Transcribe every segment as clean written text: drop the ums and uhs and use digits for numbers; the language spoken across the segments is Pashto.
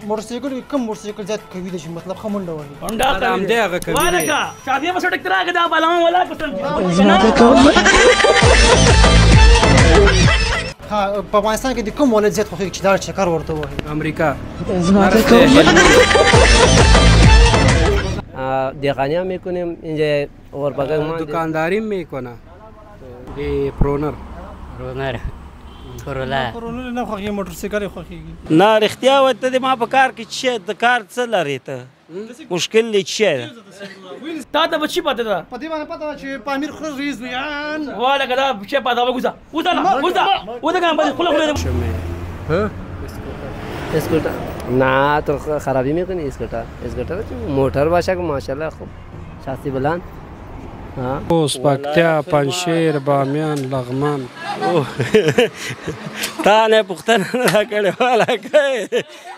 موټرسایکل کوم موټرسایکل زیات قوي دی چې مطلب ښه منډه وهي همدې هغه قوي دی والکه شافیه په سړک ته راغی دا بالون ولا قسم ها په افغانستان کې د کوم ولایت زیات خوښېږي چې دا چکر ورته وهي امریکا دهقانی هم میکنیم اینجا غربگاه ما دکانداری میکنه دی پرونر کرولا نه خوښېږي موټرسایکل یې خوښېږي نه رښتیا وایه ته ما په کار کې څه د کار څه لرې ته مشکل دی څه ده تا ته به چی پته ده په دې باندې پته ده چې پامیر خره ریز بیان والکه دا چی پته ده وګوزه وځه کنه باید خله اسکوٹر نه تو خرابی میکنی اسکوٹر موٹر باشه که ماشاءالله خوب شاسی بلند خوست پکتیا پنجشیر بامیان لغمان تا نه پوښتنه نه راکړې والکه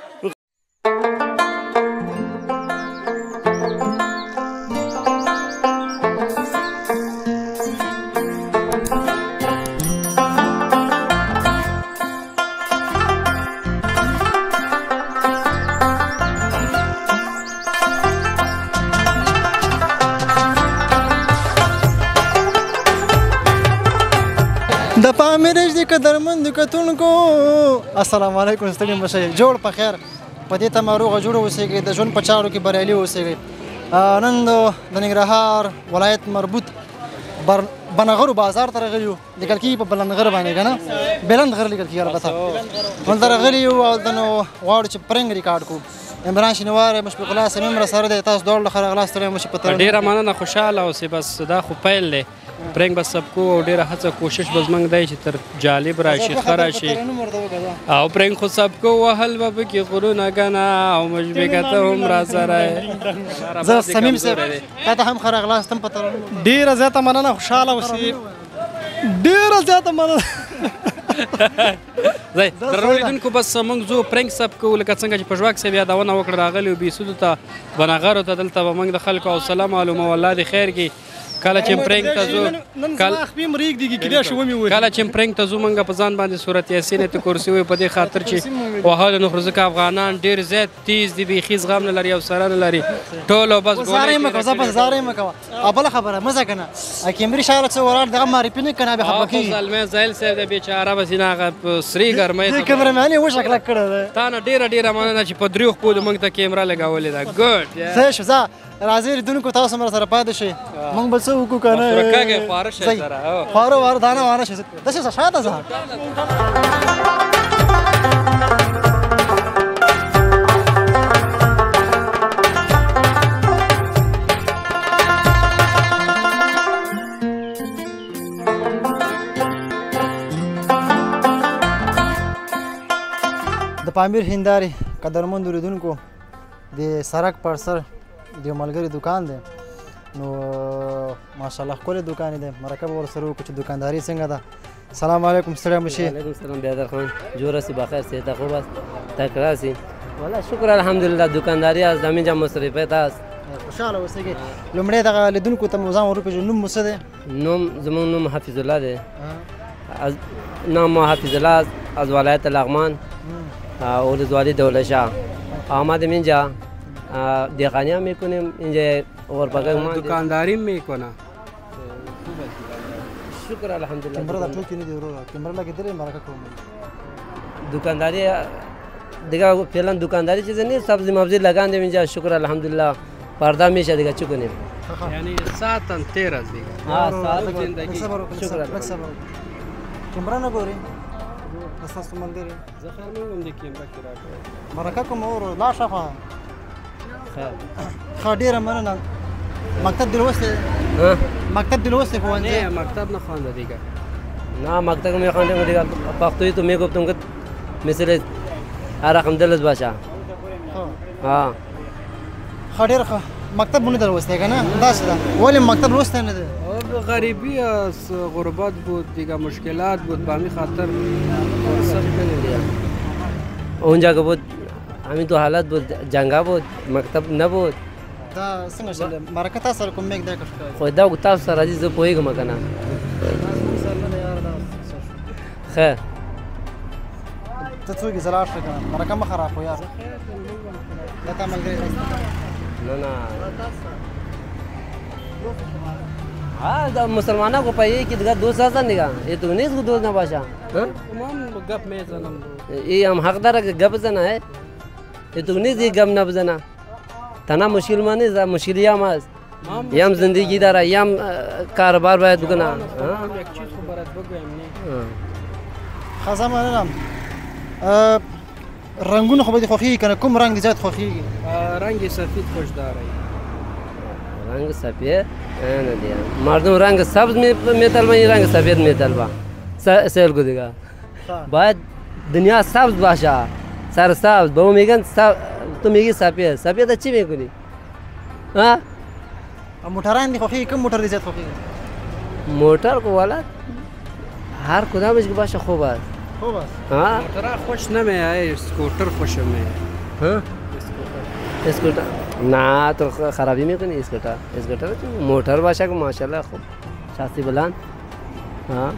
د پامیر د قدرمند کتونکو السلام علیکم ستړي مشه جوړ په خیر په دې ته روغه جوړه اوسېږئ د ژوند په چارو کې بریالي اوسېږئ نن د ننګرهار ولایت مربوط بنغرو بازار ته راغلي یو لیکل کېږي په بلندغر باندې که نه بلندغر لیکل کېږي البته هلته راغلي یو او دلته نو غواړو چې پرنګ ریکارډ کړو عمران شینواری مشفق الله صمیم راسره دی تاسو دواړو له ښه راغلاست ستړي مه شئ په ترنم ډېره مننه خوشحاله اوسئ بس دا خو پیل دی پرنګ به سبکو او ډېره هڅه کوشش به زموږ دی چې تر جالب راشي ښه راشي او پرنګ خو سبکو وهل به پکې غرونه ګنه او مشبکته هم راسره زه صمیم صاحب تا ته هم ښه راغلاست هم په ترنم ډېره زیاته مننه خوشحاله اوسئ ډېره زیاته مننه درنو لیدونکو بس موږ ځو پرنګ سبکو لکه څنګه چې پژواک صاحب یادونه وکړه راغلي بیسودو ته بنغرو ته دلته به موږ د خلکو حوصله معلومه والله دې خیر کړي کله چې پرنګ ته ځو کله چې پرنګ ته ځو موږ په ځان باندې صورت یاسین ته کورسي وي په دې خاطر چې وهلو نو خو ځکه افغانان ډېر زیات تیز دي بیخي زغم نه لري او سره نه لري ټولو بس زارې مه کوه بس زارې مه کوه او بله خبره مه ځه که نه کیمري شاله څه ولاړ دغه معرفي نه کنه بیا خفه کېږي زلمی زایل صاحب د بېچاره بس یې هغه په سرې ګرمۍ دې کیمرمین یې وشه کلک کړی دی تا نه ډېره مننه چې په دریو خپو د موږ ته کیمره لګولې ده ګډ ځای شو ځه راځئ لیدونکو تاسو هم راسره پاتې شئ موږ بل څه وکړو که نه کږی خواره شئ سره خواره واره دانه وانه شئ داسې ځه شاته ځه د پامیر هندارې قدرمندو لیدونکو د سړک پر سر د یو ملګري دکان دی نو ماشاءالله ښکلی دکان دی مرکه به ورسره وکړو چې دکانداري څنګه ده سلام علیکم ستړی مه شي وعلیکم السلام بیادر خان جور هستی بخیر صحت خوب است تکړه هستی والله شکر الحمدلله دکانداري از همینجا مصرفیت است خوشحاله اوسېږئ لومړی دغه لیدونکو ته مو ځان ور وپېژنو نوم مو څه دی نوم زموږ نوم حفیظ الله دی نام ما حفیظ الله است از ولایت لغمان ولسوالی دولت شاه آمدیم اینجا دهقانی هم میکنیم اینجا غربگاه ما دکانداری میکنه شکر الحمدلله کیمره دا ټول کې نه دی وروره کیمره لګېدلې مرکه کوم دکانداری دیگه فعلا دکانداری چیز نیست سبزی مبزی لگاندیم اینجا شکر الحمدلله پرده میشه دیگه چی کنیم یعنی ساعتن 13 دیگه ساعت زندگی شکر کیمره نه ګوري تاسو ملګری زه خیر نه وم د کیمره کې راکړه مرکه کوم اور لا شفا خیر ښه ډېره مننه مکتب دې لوستی مکتب دې لوستی ښوونځی نه مکتب نه خوانده دیگه نه مکتب میخواندم دیگه پختویی تو میگفتم که مثل رقم دلت باشه ها ښه ډېر ښه مکتب مو نه دی لوستی که نه داسې ده ولې مکتب لوستی نه دی غریبی است غربت بود دیگه مشکلات بود به همین خاطر فرصت کنید اونجا که بود همین تو حالت بود جنگا بود مکتب نبود دا څنګه شل مرکه تاسو سره کوم میک دا کښ خو دا تاسو سره راځي زه پوهېږم که نه خیر ته څوک یې زه لاړ شه که نه مرکه مه خراب کړو یار دا تا ملګری دی نه نه हाँ तो मुसलमानों को पाइए कि दोस्त आसान निका ये तो नहीं इसको दोस्त ना भाषा गप में जन्म ये हम हकदार है गप जना है ये तो नहीं ये गप ना जना तना मुश्किल माने मुश्किल याम याम जिंदगी दारा याम कारोबार बाय दुकाना एक चीज को बरत बगैमने خزه مننم رنگونه خو به دې خوښېږي که نه کوم رنګ دې زیات خوښېږي رنگ سفید خوشدار रंग सफेद ना दिया मर्दों रंग सब्ज में तलबा ये रंग सफेद में तलबा सेल को देगा बाद दुनिया सब्ज भाषा सर सब्ज बहु मेगन सब तो मेगी सफेद सफेद अच्छी में कोई हाँ موټران دې خوښېږي کوم موټر دې زیات خوښېږي मोटर को वाला हर खुदा में इसकी भाषा खूब है خو بس हाँ मोटरा खुश न में आए स्कूटर खुश में हाँ स्कूटर ना तो खराबी में कोई स्कूटर स्कूटर मोटर भाषा को माशाल्लाह खूब शास्त्री बलान हाँ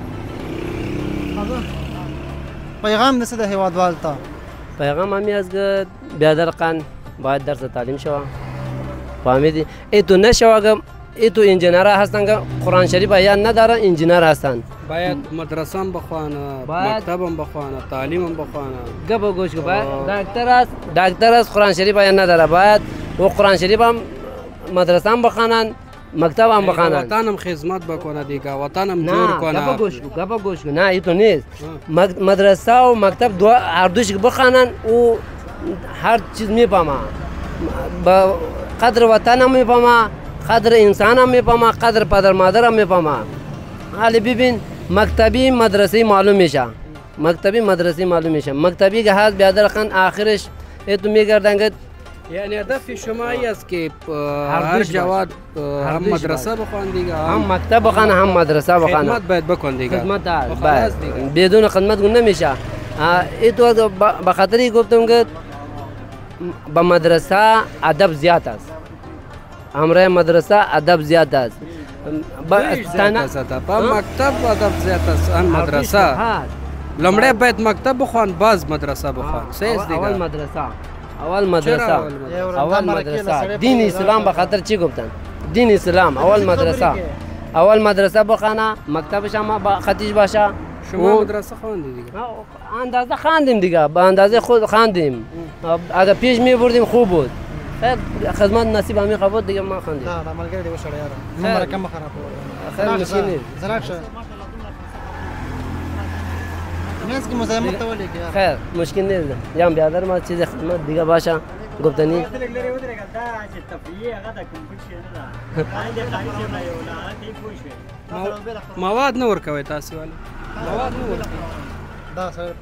پیغام دې څه د هېوادوال ته پیغام همی از بیادر قان باید درس تعلیم شوه فهمیدی ای تو نشوه ای تو انجینر هستن که قرآن شریف یا نداره انجینر هستن باید مدرسه هم بخوانه مکتب هم بخوانه تعلیم هم بخوانه گپ گوش که باید دکتر است قرآن شریف یا نداره باید و قرآن شریف هم مدرسه هم بخوانن مکتب هم بخوانن وطن هم خدمت بکنه دیگه وطن هم جور کنه گپ گوش که نه ای تو نیست مدرسه و مکتب هر دوش که بخوانن و هر چیز میفهمه قدر وطن هم میفهمه قدر انسان هم میفهمه قدر پدر مادر هم میفهمه حالی ببین مکتبی مدرسه معلوم میشه مکتبی مدرسه معلوم میشه مکتبی که هست بیادر خان آخرش تو میگردن که یعنی هدف شما ای است که هر جواد هم مدرسه بخوان دیگه هم مکتب بخوان هم مدرسه بخوان خدمت باید بکن دیگه خدمت باید بدون خدمت نمیشه ایتو به خاطری گفتم که به مدرسه ادب زیاد است امره مدرسه ادب زیاد است با مکتب ادب زیاد است ان مدرسه لمړی باید مکتب بخوان باز مدرسه بخوان صحیح است دیگه اول مدرسه دین اسلام به خاطر چی گفتن دین اسلام اول مدرسه بخوانه مکتب شما با خطیش باشه شما مدرسه خواندید دیگه اندازه خواندیم دیگه به اندازه خود خواندیم اگر پیش می بردیم خوب بود خیر خدمت نصیب همین خبر دیگه ما خواندیم دا دا ملګری دې وشړه یاره زموږ مرکه مه خرابوه خیر مشکل نیست زه لاړ شه منځ کې مزاحمت ته ولیکې یار خیر مشکل نیست یم بیادر ما چیز خدمت دیگه باشه گفتنی مواد نه ورکوي تاسو ولې مواد نه ورکوي دا سره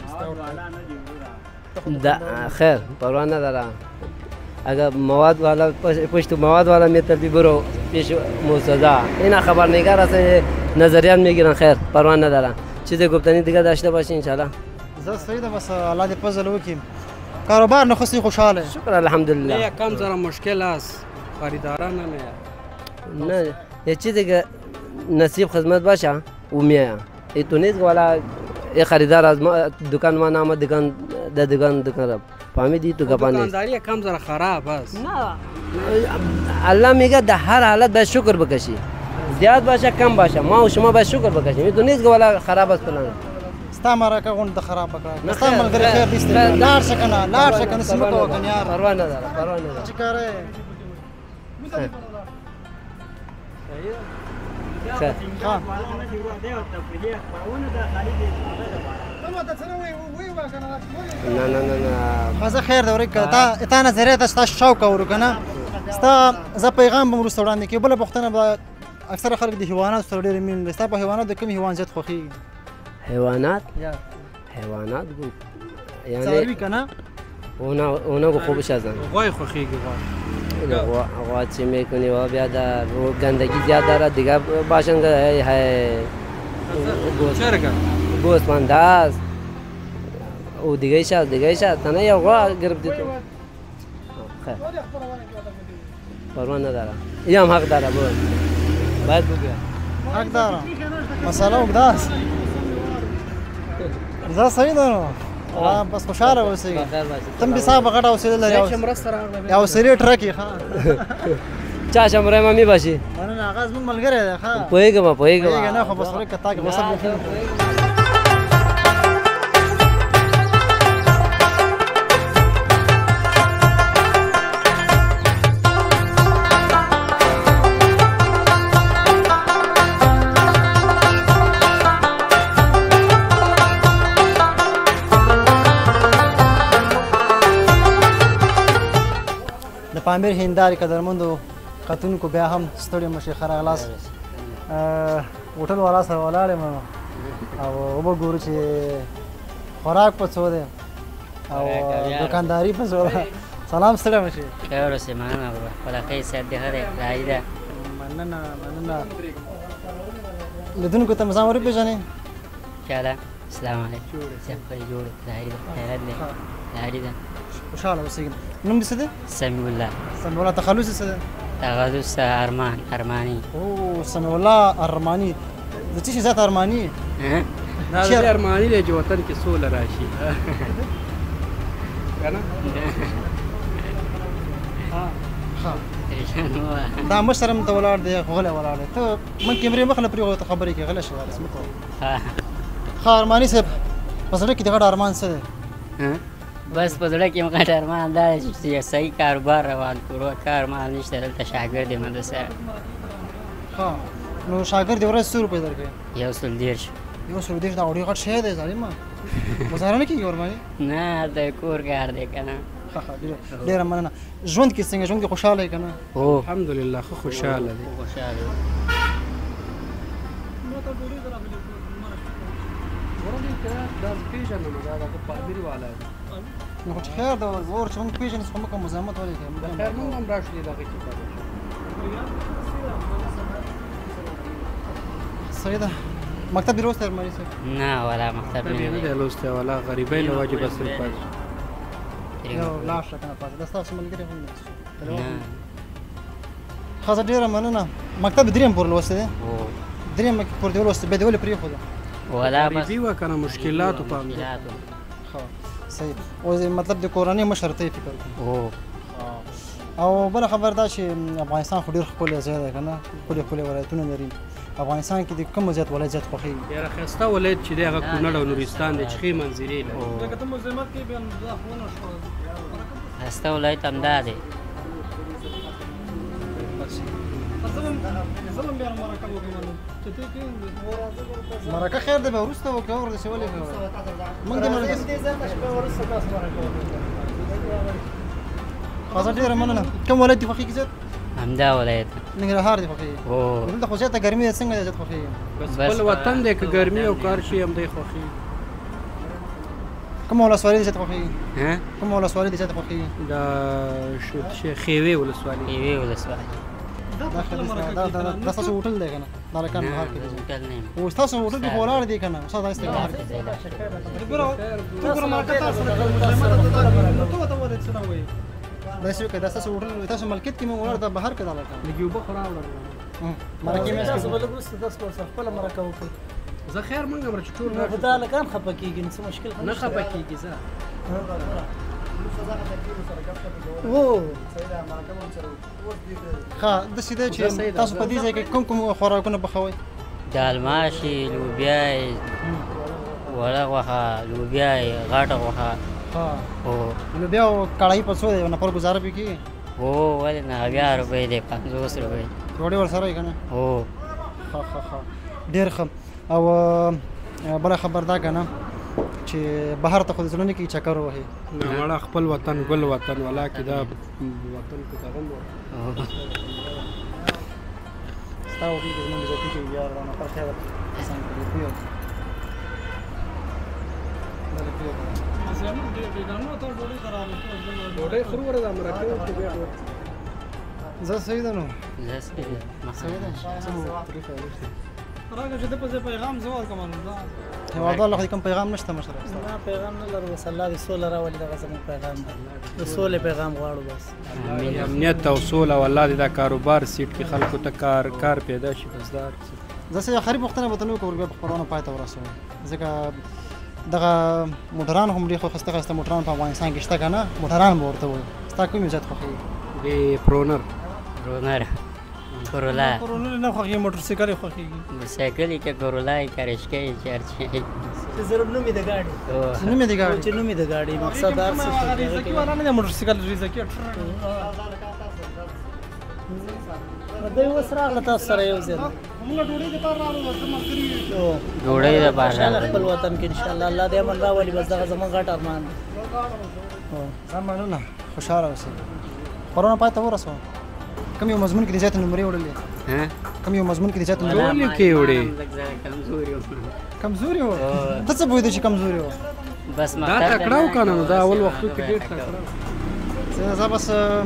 دا خیر پروا نداره اگر مواد والا پشت مواد والا میتربی برو پیش موسدا اینا خبرنگار هستن نظریات میگیرن خیر پروا نداره چیز گفتنی دیگه داشته باشین ان شاء الله زه صحیح ده بس الله دې فضل وکړي کاروبار نه خو خوشاله شکر الحمدلله نه کم ذره مشکل است خریداران نه نه یه چیزی که نصیب خدمت باشه او میاد ای تو نیست والا یه خریدار از دکان ما نام دکان را فهمیدی تو گپا نیست دکانداری کم ذره خراب است نه الله میگه در هر حالت باید شکر بکشی زیاد باشه کم باشه ما و شما باید شکر بکشیم ای تو نیست که والا خراب است فلان ستا مرکه غونډه خراب کړه ستا ملګری خیر دې لاړ شه کنه لاړ شه کنه سیمه کوه کنه یار پروا نداره چې کاره خیر نه مزه خیر ده ورکه تا نظریه ته ستا شوق اورو کنه ستا زه پیغام به وروسته وړاندې کړي بله پوښتنه به اکثره خلک د حیواناتو سره ډېرې مینه لري ستا په حیواناتو د کوم حیوان زیات خوښېږي حیوانات یا یعنی څاروي که نه اونا خوبش ازن غوی خوښېږي غوا چی میکنی و بیا در گندگی زیاد داره دیگه باشن که گوست مانده است او دیگه شد تنه یا غوا گرفتی تو خیر پروا نداره این هم حق داره باید بگویم حق دارم مسئله اوږده است زه صحیح ده نو بس خوشاله اوسئ بخیر باشي تم به صاحب غټه حوصله لري یا حوصلې ټرکې ښه چا شمرې مې باشي مننه هغه زموږ ملګری دی ښه پوهېږم پوهېږه نه خو بس ورک تا کې غوسه د پامیر هندارې قدرمندو کتونکو بیا هم ستړي مشي ښه راغلاست هوټل والا سره ولاړ یم او وګورو چې خوراک په څو دی او دکانداري په څو ده سلام ستړی مشي خیر اوسې مننه بابا خپله ښه صحت دې ښه دی راځي ده مننه لیدونکو ته مې ځان ورپېژنې چاله السلام علیکم صحت پرې جوړ ظاهري ده خیرت دی ظاهري ده خوشحاله اوسېږم نوم دې څه دی سمیع الله سمیع الله تخلص یې څه دی تغدس ارمانی او سمیع الله ارماني د څه شي ذات ارماني دا د ارماني دی چې وطن کې سوله راشي که نه دا مشر هم ته ولاړ دی غلی ولاړ دی ته من کیمرې مخ نه پرېږدو ته خبرې کوې غلی شه وارس مه کوه ښه ارماني صاحب په زړه کې د غټ ارمان څه دی بس په زړه کې مې غټ ارمان دا دی چې یو صحیح کاروبار روان کړو کار مال نشته دلته شاګرد یم د سره ښه نو شاګرد دې ورځ څو روپۍ درکوي 110 110 دا ډېر غټ شی دی ظالمه ګزاره نه کېږي ورباندې نه د کور کار دی که نه ښه ډېره مننه ژوند کې څنګه ژوند کې خوشحاله یې که نه هو الحمدلله ښه خوشحاله دی خوشحاله نو خو چې خیر ده اور چې موږ پېژنې څه خو مه کوه مزاحمت ولې کوې خیر موږ هم راشو دې دغه کې صحیح ده مکتب دې لوستی ارماني صاحب نه ولا مکتب نه دی لوستی ولا غریبۍ له وجې بس پاتې یو لاړ شه که نه پاتې دا ستاسو ملګری هم دی نه ښه زه ډېره مننه مکتب دې درېیم پورې لوستی دی هو درېیم پورې دې ولوستی بیا دې ولې پرېښوده ولا بس غریبي وه که نه مشکلاتو په همدې ښه صحیح اوس مطلب د کورنۍ مشر ته یې فکر کوي هو او بله خبر دا چې افغانستان خو ډېر ښکلی ځای دی که نه ښکلي ښکلي ولایتونه لري افغانستان کې د کوم ولایت زیات خوښېږي ډېره ښایسته ولایت چې دی هغه کونړ او نورستان دی چې ښې منظرې لري ښایسته ولایت همدا دی مرکه خیر دی بیا وروسته وکړه ورپسې ولې کوې موږ دې مرکه ښه زه ډېره مننه کوم ولایت دې خوښېږي زیات همدا ولایت ننګرهار دې خوښېږي هو دلته خو زیاته ګرمي ده څنګه دی زیات خوښېږي بس خپل وطن دی که ګرمي او کار شي همدی خوښېږي کومه ولسوالي دې زیات خوښېږي ها کومه ولسوالي دې زیات خوښېږي دا خیوې ولسوالي یوې ولسوالي دا ستاسو هوټل دی که نه دا لکان بهار کې دی هوټل نه یم او ستاسو هوټل کې خو ولاړ دی که نه استاد داسې بهار کې داسې وکړه دا ستاسو هوټل تاسو ملکیت کې مې ولاړ دا بهر کې دا لکان لږ اوبه خو راوړه مرکې مې زه خیر موږ هم چې ټول راشو دا لکان خفه کېږي نو څه مشکل نه خفه کېږي زه ښه داسې دی چې تاسو په دې ځای کې کوم خوراکونه پخوئ دال ماشي لوبیای وړه غوښه لوبیای غټه غوښه هو نو بیا کړایي په څو دی نفر ګزاره پې کېږي هو ولې نه 90 روپۍ دی 50 روپۍ ډوډۍ ورسره یې که نه هو ښه ډېر ښه او بله خبر دا که نه چې بهر ته خو د زړه نه کېږي چکر ووهي نه مړه خپل وطن ګل وطن ولا کې دا وطن کې دغه مو ستا هوټل کې زموږ عزتي کوي بیا دا نفر خیر حسن کوي پوهېږم ډوډۍ خورو ورته دا مرکه وکړو بیا زه صحیح ده نو زه سپېږم صحیح ده څه مو تکلیف راګه چې د په پیغام زوال کوم هیوادوال له کوم پیغام نشته مشره نه پیغام نه لرو بس الله دې سوله راولي دغه زموږ پیغام دی د سولې پیغام غواړو بس امنیت او سوله او الله دې دا کاروبار سیټ کې خلکو ته کار پیدا شي بس دا زه څه خري پوښتنه به ته نه کوم بیا په خپرونه پای ته ورسوم ځکه دغه موټران هم ډېر ښایسته ښایسته موټران په افغانستان کې شته که نه موټران به ورته وایي ستا کوم یو زیات خوښوي پرونر کرولا نه خوښېږي موټرسایکل یې خوښېږي موټرسایکل یې که کرولا یې که رشکه یې چې هر څه یې چې ضرور نوم یې د ګاډي نوم یې د ګاډي چې نوم یې د ګاډي مقصد هر څه ریزکي والا نه دی موټرسایکل ریزکي دوی اوس راغله تاسو سره یو ځای ډوډۍ دپاره خوشحاله خپل وطن کې انشاءالله الله دې امن راولي بس دغه زموږ غټ ارمان دی مننه خوشحاله اوسئ خبرونه پای ته ورسوه کوم یو مضمون کې دې زیاتې نمرې وړلې کوم یو مضمون کې دې زیاتې نمرې کمزوري وه ته څه پوهېدې چې کمزوري وه بس دا تکړه و که نه نو دا اول وختو کې ډېر تکړه زه بس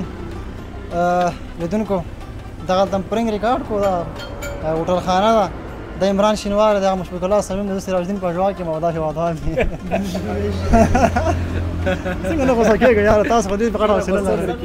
لیدونکو دغه دم پرنګ ریکارډ کو دا هوټل خانه ده د عمران شینوار دغه مشفق الله صمیم د سراج الدین پژوا کې مودا هوادار دي څنګه نه غوسه کېږئ یاره تاسو خو دې په غټه حوصله لرئ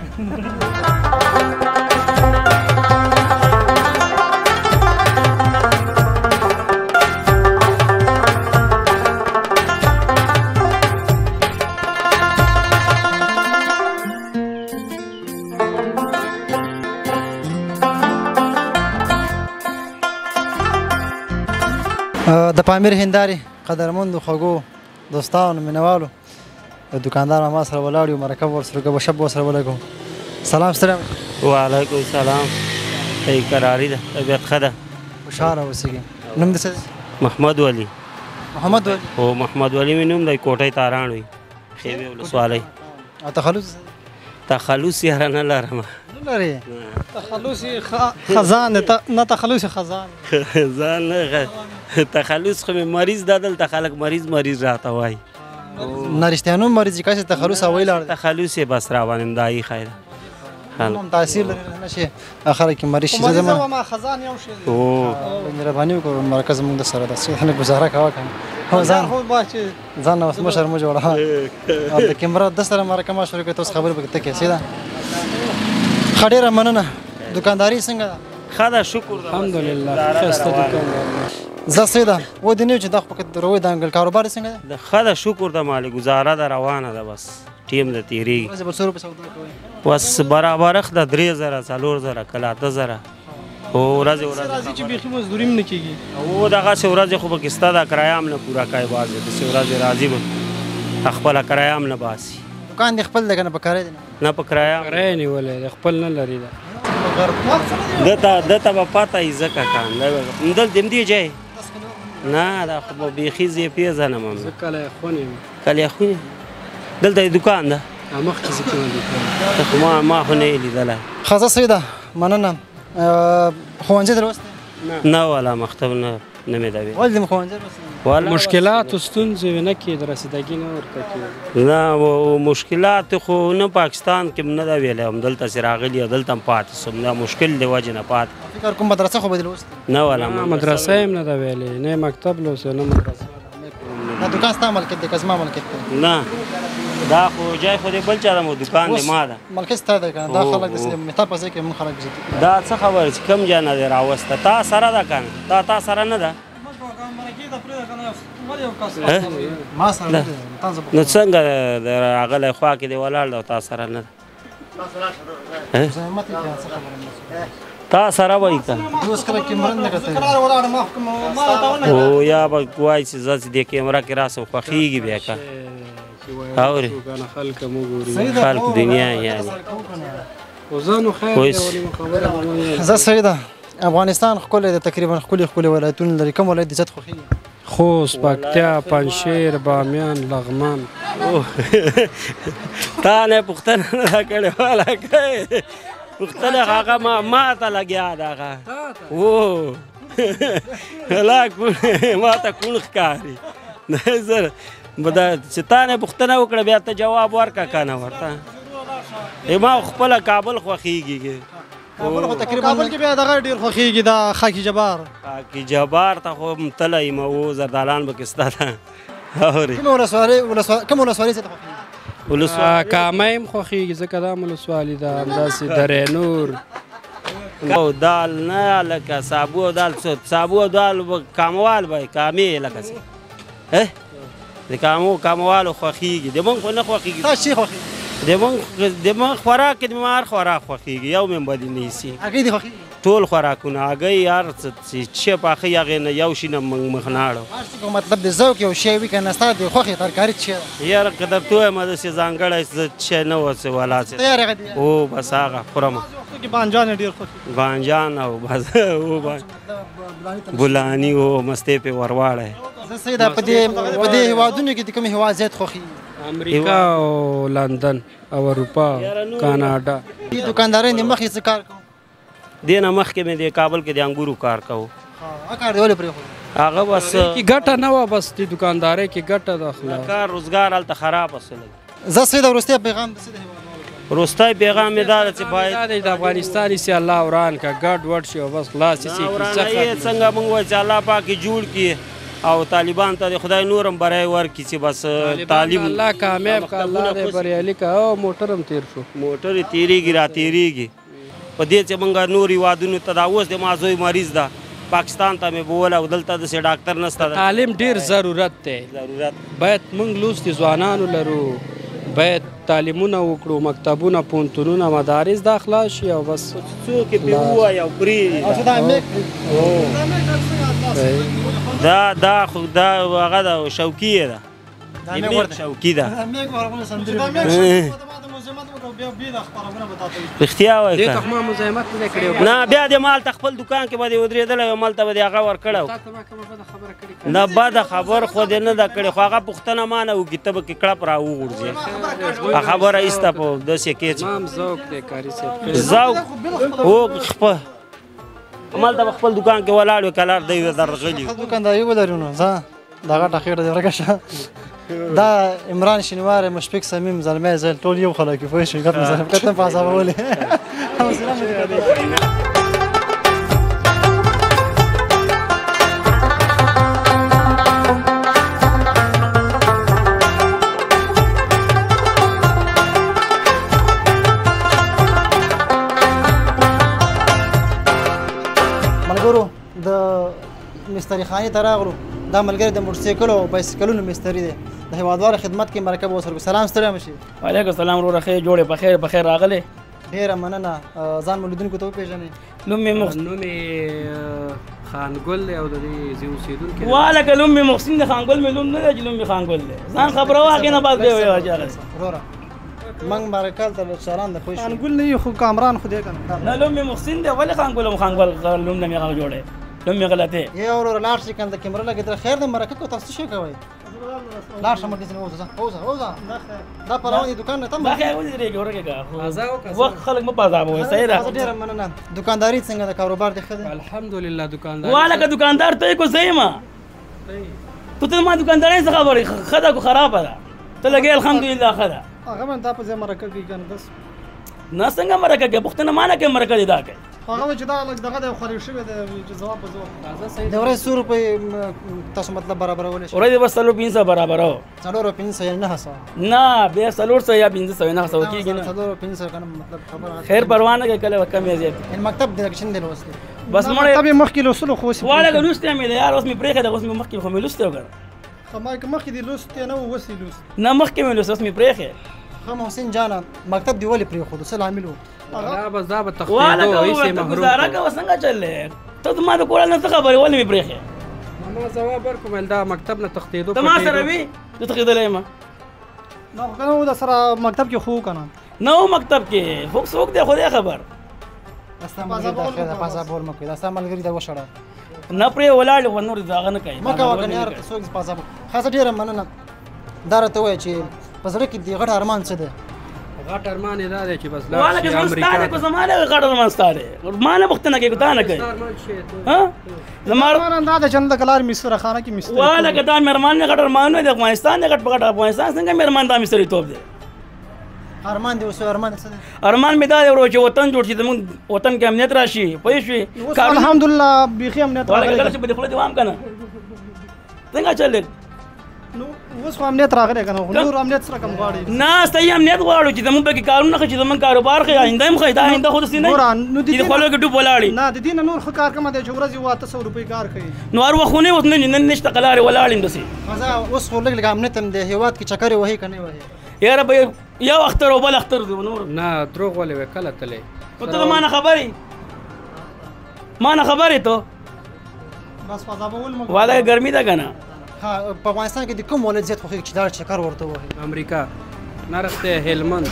د پامیر هندارې قدرمندو خوږو دوستانو مینوالو دکاندار ما سره ولاړ یو مرکه ورسره ګپ شپ ورسره ولګو سلام ستړی وعلیکم السلام ای قراري ده طبیعت ښه ده خوشحاله اوسېږي نوم دې څه دی محمد ولی محمد ولی هو محمد ولی مې نوم دی کوټۍ تاران وي خیبې ولسوالۍ او تخلص تخلص یاره نه لرم نه لرې تخلص خزان نه تخلص خزان ځان نه تخلص خو مې مریض دا دلته خلک مریض راته وایي نه رښتیانو مریض چې کاسې تخلص هوایي لاړ تخلص یې بس راوانم دا یې خیر هم تاثیر لري نه شي خلک کې مریض شي زما ما خزان یو شی او مهرباني وکړه مرکز موږ د سره د څه نه گزاره کاوه کنه هو ځان نو مشر مو جوړه او د کیمرا د سره مرکه ما شروع کړه تاسو خبرې وکړه کې سیده خډيره مننه دکانداري څنګه ده ښه ده شکر ده الحمدلله ښایسته دکان زه سیده و دې نه چې د خپل دروي د انګل کاروبار څنګه ده ښه ده شکر ده مالي گزاره ده روانه ده بس ټیم د تیریږي ورځې به څو روپۍ سودا کوئ بس برابر د 3000 4000 کله 10000 او ورځې راځي چې بیخي مزدوري هم نه کېږي او دغسې ورځې خو به کستا د کرایه هم نه پوره کوي بعضې داسې ورځې راځي به خپله کرایه هم نه باسي دکان دې خپل دی که نه په کارۍ دی نه په کرایه کرایه نیولی دی خپل نه لري ده دته به پته یي ځکه کان دلته همدې ځای نه دا خو به بیخي زه یې پېژنم زه کله یې خون یم کله یې خونې دلته یې دوکان ده مخکې زه کومه دوکان خو ما خو نه یې لیدلی ښه زه سیده مننه ښوونځي دې لوستی نه والا مکتب نه مې ده وی ولې دې ښوونځي لوستی مشکلات او ستونزې نه کېد رسیدګي نه ورته کېد نه مشکلات خو نه پاکستان کې نه ده ویلی همدلته چې راغلي دلته هم پاتې سوم دا مشکل د وجې نه پاتې فکر کوم مدرسه خو به دې لوستی نه والا مدرسه هم نه ده ویلې نه مکتب لوستی نه مدرسه دا دکان ستا ملکیت دی که زما ملکیت دی نه دا خو جای خو دې بل چا ده دوکان دی ما ده ملکیت ستا دی که نه دا خلک داسې مهتاب په ځای کې موږ خلک دا څه خبره چې کوم جای نه دی راوسته تا سره ده که نه تا سره نه ده ما سره نه دی نو څنګه راغلی خوا کې دی ولاړ ده او تا سره نه ده زحمت یې کوي څه خبره نه تا سره وایي که اوس کله کیمرن نه کوي او یا به وایي چې زه چې دې کیمره کې راسم خوښېږي بیا که اورې خلک دنیا یعنې زه سیده افغانستان ښکلی دی تقریبا ښکلي ولایتونه لري کوم ولایت دې زیات خوښېږي خوست پکتیا پنجشیر بامیان لغمان تا نه پوښتنه نه ده کړې والا کوې پوښتنه هغه ما ته لګیا ده هغه او لا ما ته کوڼ ښکاري زه چې تا نه پوښتنه وکړه بیا ته جواب ورکړه که نه ورته ما خپله کابل خوښېږي کابل خو تقریبا کابل کې بیا دغه ډېر خوښېږي دا خاکی جبار خاکی جبار ته خو تله یم و زردالان به کې ستا ده اورې کومه ولسوالۍ زیاته خوښېږي کامه هم خوښېږي ځکه دا هم ولسوالي ده همداسې درې نور او دال نه لکه سابو او دال سابو او دال کاموال به کامې لکه څه د کاموالو خوښېږي د مونږ خو نه خوښېږي تاسو چې خوښي د مونږ خوراک کې د مار خوراک خوښېږي یو مې بدي نه ایسي هګۍ دې خوښي ټول خوراکونه هګۍ هر څه چې پاخه هغې نه یو شي نه موږ مخ نه اړو هر څه مطلب د ذوق یو شی وي که نه ستا د خوښې ترکاري څه ده یاره که درته ووایم داسې ځانګړی شی نه و څه ولا څه تیار هغه دي او بس هغه خورم کې بانجان ډیر خوښي بانجان او بس بولاني او مستې پې ورواړی زه سیده په دې هېوادونو کې د کوم هېواد زیات خوښي امریکا او لندن او اروپا کاناډا دې دکانداران د مخکې څه کار کوو دې نه مخکې مې د کابل کې د انګورو کار کوو هغه کار دې ولې پرېښود هغه بس کې ګټه نه وه بس د دکاندارۍ کې ګټه د خلاص کار روزګار هلته خراب اصله زه سیده وروستی پیغام د څه د هېواد وروستی پیغام مې دا ده چې باید دا دی د افغانستان هسې الله وران که ګډ وډ شي او بس خلاص هسې ورانه څنګه موږ وایو چې الله پاک یې جوړ کړي او طالبان ته د خدای نورم بری ورکړي چې بس تعلیم الله کامیاب که الله دې بریالي که او موټر هم تېر شو موټر یې تېرېږي را تېرېږي په دې چې موږ نور هېوادونو ته دا اوس د ما زوی مریض ده پاکستان ته مې بوله او دلته داسې ډاکټر نشته ده تعلیم ډېر ضرورت دی ضرورت باید موږ لوستي ځوانانو لرو باید تعلیمونه وکړو مکتبونه پوهنتونونه مدارس دا خلاص شي او بس څوک یې پرې ووایي او پرېږدي دا خو دا هغه ده شوقي یې ده شوقي ده رښتیا وایي دې ته خو ما مزاحمت نه دی کړی نه بیا دې مال ته خپل دکان کې به دې ودرېدلی او مال ته به دې هغه ورکړی نه بده خبر خو دې نه ده کړې خو هغه پوښتنه ما نه وکړي ته به کې کړپ را وغورځې خبره ایسته په داسې کې چې ما هم ذوق دی کاري صاحب ذوق هو خپل مال ته به خپل دکان کې ولاړ وي کلار دی درغلي دکانداري ولرو نو ځه دا غټه خېټه دې ورکه شه دا عمران شینواری مشفق صمیم زلمی زل ټول یو خلک یو پوه شئ ګپ مې سره کتم په عذابه ولې حوصله مې ملګرو د مستری خانې ته راغلو دا ملګری د موټرسایکلو او بایسکلونو مستری دی د هیوادوالو خدمت کې مرکب وسره سلام ستړی مشي وعلیکم السلام وروره ښه جوړې په خیر راغلی ډېره مننه ځان مو لیدونکو ته وپېژنئ نوم مې نوم یې خانګل دی او د دې ځای اوسېدونکی دی والکه نوم مې محسن دی خانګل مې نوم نه دی چې نوم مې خانګل دی ځان خبره واخلې نه بعد بیا وایي وروره موږ مرکل ته چالان د خوښ انګول نه یو خو کامران خو دې کنه نه نوم مې محسن دی ولې خانګل خانګل نوم نه مې هغه جوړی نوم مې غلط دی یې وروره لاړ شي کنه د کیمرا لګېدل خیر دی مرکه کو تاسو څه کوئ لاړ شه مرکز نه اوزه دا پروان دي دکان نه تم دا خیر ودرېږي ورګه وخت خلک مه بازار وایي صحیح ده ډېره مننه دکانداري څنګه د کاروبار دی ښه دی الحمدلله دکاندار والکه دکاندار ته کو صحیح ما تو ته ما دکاندارۍ څه خبرې ښه ده کو خرابه ده ته لګې الحمدلله ښه ده هغه من دا په ځای مرکه کوي کنه بس نه څنګه مرکه کوي پوښتنه ما نه کوي مرکه دې دا کوي هغه چې دا لږ دغه د خوري شوی دی چې ځواب په ځواب د ورځې 100 روپۍ تاسو مطلب برابرولای شئ ورځې بس 300 برابر او 400 یا 900 نه بیا 400 یا 500 نه 100 کېږي نه 400 کنه مطلب خبره خیر پروا نه کوي کله کم یا زیات ان مکتب د کښین دی لوست بس مړ طبي مخکې لوسلو خو والا لوست مې یار اوس مې پرېخه د اوس مې مخکې خو مې لوست وګړه خما که مخکې دی لوست نه وسی لوست نه مخکې مې لوست اوس مې پرېخه خو محسن جانا مکتب دی ولې پرې خو څه عامل وو دا بس دا به والا تختیدو ایسې ته محروم گزاره کوه څنګه چلې ته ما د کول نه څه خبرې ولې مې پرېخه ما جواب ورکوم دا مکتب نه تختیدو ته ما سره وی ته تخیدلې ما نو کنه د سره مکتب کې خو کنه نو مکتب کې فوکس وک دی خو دې خبر استعمال دا پاسا بول مکه دا استعمال غری دا وشړه نه پرې ولاړ و نور ځاغه نه کوي مکه وکنه یار څوک پاسا خاصه ډیره مننه دا راته وای چې پزړه کې دی غټ ارمان څه دی غټ ارمان یې دا دی چې بس والا که زمستانه کو زمانه غټ ارمان ستاره مانه پختنه کې ګتا نه کوي ها زمار دا د چند کلار مصر خانه کې مستری والا که دا مهرمان نه غټ ارمان نه د افغانستان نه غټ غټ افغانستان څنګه مهرمان دا مستری توپ دی ارمان دی اوسه ارمان څه دی ارمان می دا ورو چې وطن جوړ شي زمون وطن کې امنیت راشي پوه شئ الحمدلله بيخي امنیت والا کله چې په خپل دوام کنه څنګه چلې نو اوس خو امنیت راغلی که نه نور امنیت سره کوم غواړي نه صحیح امنیت غواړو چې زموږ پکې کارونه ښه چې زموږ کاروبار ښه آینده هم ښه دا آینده خو داسې نه چې د خولو کې ډوب ولاړې نه د دې نه نور ښه کار کومه دی چې ورځ یې 800 روپۍ کار کوي نو هر وخت خو نه اوس نن نشته قلارې ولاړ یم داسې مزه اوس خو لږ لږ امنیت هم دی هېواد کې چکرې وهي که نه وهي یاره به یو اختر او بل اختر دی نور نه دروغ ولې وې کله تلې خو ته ما نه خبرې ما نه خبرې ته بس فضابول مو والا ګرمي ده که نه ها په افغانستان کې د کوم ولایت زیات خوښېږي چې دا چکر ورته وهي امریکا نرخته هلمند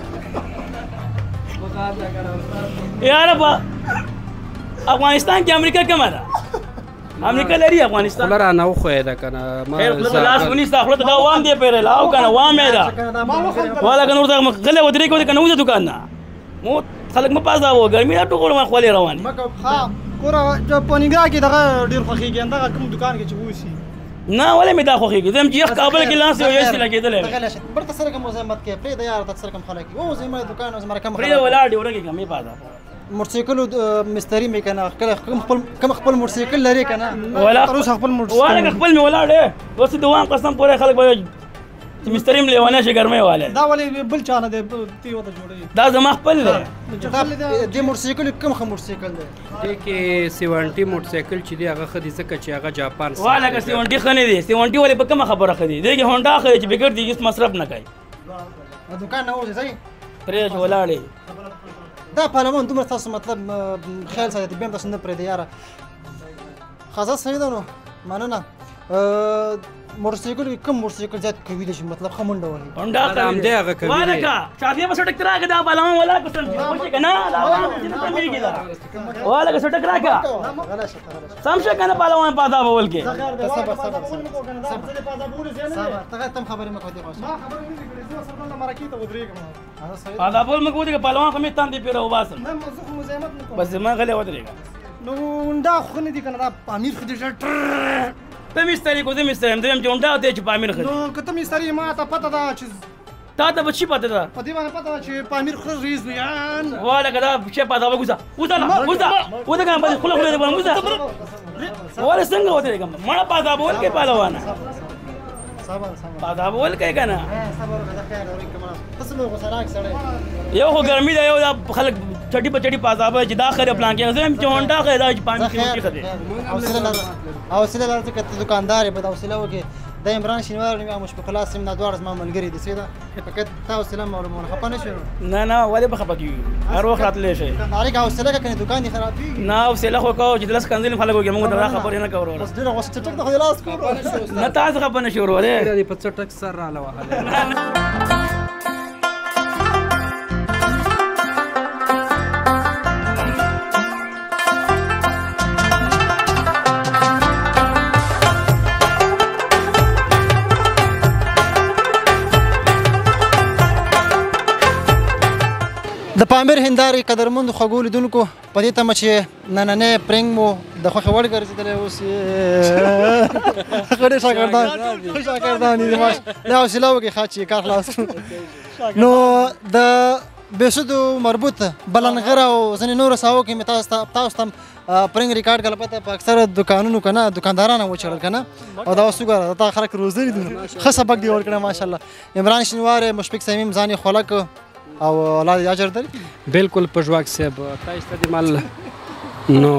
یاره په افغانستان کې امریکا کومه ده امریکا لري افغانستان خوله رانه وښویې ده که نه خوله لاس ونیسته خوله ته دا وام دی پیرل او که نه وام یې ده والا که نور ته غلی ودرېږو که نه وځه دوکان نه مو خلک مه پازاوه ګرمي ده ټول ما خولې روانې ها ګوره په ننګرهار کې دغه ډېر خوښېږي همدغه کوم دوکان کې چې اوسي نه ولې مې دا خوښېږي زه یم چې یخ کابل کې لاس یو یسې لګېدلی دغه برته سره کوم مزاحمت کوي پرېږده یاره تا سره کوم خلک وي اوس زما دوکان اوس مرکه پرېږده ولاړ دې ورکې مې پازه موټرسایکلو مستري مې که نه کله کوم خپل موټرسایکل لري که نه تر اوسه خپل والا خپل مې ولاړ دی اوس د دوام قسم پورې خلک به چې مستري م لیونی شي ګرمۍ والی دا ولې بل چا نه دی تی ورته جوړوي دا زما خپل دی دې موټرسایکل کوم ښه موټرسایکل دی دې کې 70 موټرسایکل چې دی هغه ښه دی ځکه چې هغه جاپان والا که 70 ښه نه دی 70 ولې په کومه خبره ښه دی دې کې هونډا ښه دی چې بګر دی هېڅ مصرف نه کوي دوکان نه وځي صحیح پرېږده چې ولاړې دا پارلمان دومره تاسو مطلب خیال ساتي بیا هم تاسو نه پرېږدئ یاره ښه صحیح ده نو مننه موټرسایکل کوم موټرسایکل زیات قوي دی چې مطلب ښه منډه وهي هونډا همدې هغه قوي دی والا که چاپیه به سټک راکړه دا پهلوان ولا که سمجي که نه دا سمېږي دا والا که سټک راکړه سم شه که نه پهلوان پازا به ول کې تم خبرې مه کوئ پازا بول مې کوي که پهلوان خو مې تاندې پیره وباسم بس زما غلی ودرېږه نو هونډا خو نه دي که نه دا امیر خو دې ډېر ته مستری کو زه مستری یم چې هونډا دی چې پامیر ښه دی نو که ته مستري ما ته پته ده چې تا ته به چی پته ده په دې باندې پته ده چې پامیر ښه ریز وي والا که دا شی پته به وځه وځه که نه خوله خوله دې باندې وځه والا څنګه ودرېږم مړه پازا به ولکې پهلوانه پازا به ولکې که نه یو خو ګرمي ده یو دا خلک چټي په چټي پازابه چې دا خره پلان کې زه هم چې هونډا خره دا چې پامیر کې ښه دی حوصله لره ځکه ته دوکاندار یې باید حوصله وکړې دا عمران شینوار نوم مشفق الله سیم دا دواړه زما ملګري دي سیده فقط تا حوصله معلومونه خفه نه شې نه ولې به خفه کېږو هر وخت راتلی شئ اړیکه حوصله که کنې دوکان دې خرابېږي نه حوصله خو کوو چې د لس کنځلې خلک وکړي موږ ته دا خبرې نه کوو بس ډېره غوسه چټک د خو دې لاس کوو نه تاسو خفه نه شئ ورورې دې په چټک سر راله وهلی د پامیر هندارې قدرمندو خوږو لیدونکو په دې تمه چې نننی پرنګ مو د خوښې وړ ګرځېدلی اوس ښه ډېر شاګردان دي دا حوصله وکړئ ښه چې کار خلاص نو د بېسودو مربوط بلنغره او ځینې نورو ساحو کې مې تاسو ته پرنګ ریکارډ کړل پته په اکثره دوکانونو که نه دوکاندارانو وچړل که نه او دا اوس وګوره دا خلک روزلي دي ښه سبق دې ورکړی ماشاءالله عمران شینوار مشفق صمیم ځان یې خوله کړ او الله دې اجر درکړي بالکل پژواک صاحب تاسو ته مال نو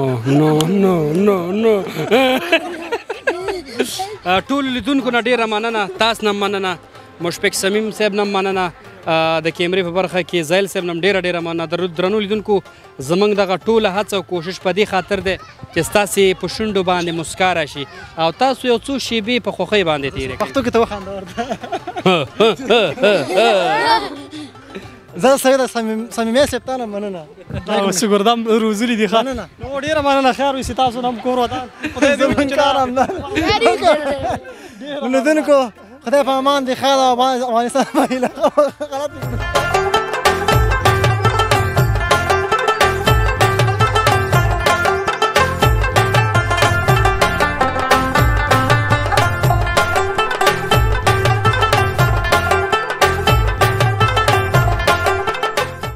ټول لیدونکو نه ډېره مننه تاسو نه مننه مشفق صمیم صاحب نه مننه د کیمرې په برخه کې زایل صاحب نه ډېره مننه درنو لیدونکو زموږ دغه ټوله هڅه او کوشش په دې خاطر دی چې ستاسې په شونډو باندې مسکا راشي او تاسو یو څو شیبې په خوښۍ باندې تېرې کړئ پښتو کې ته وخانده زه سید صمیمي صاحب ته نه مننه شکر دم روزلي دي ښه مننه نو ډېره مننه خیر وي چې تاسو نه هم کور ودان خدای دې وکړي کار همدا لیدونکو خدای په امان دې ښه ده افغانستان غلط